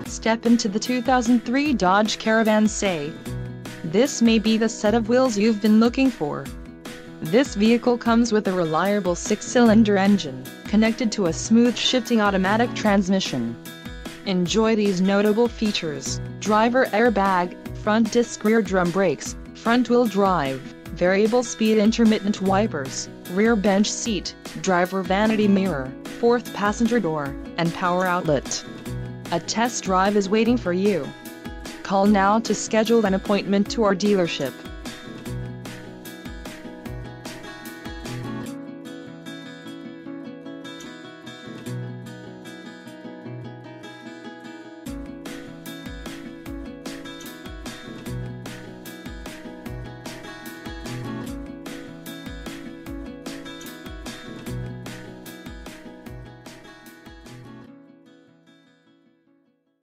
Step into the 2003 Dodge Caravan SE. This may be the set of wheels you've been looking for. This vehicle comes with a reliable 6-cylinder engine, connected to a smooth shifting automatic transmission. Enjoy these notable features: driver airbag, front disc rear drum brakes, front-wheel drive, variable speed intermittent wipers, rear bench seat, driver vanity mirror, fourth passenger door, and power outlet. A test drive is waiting for you. Call now to schedule an appointment to our dealership.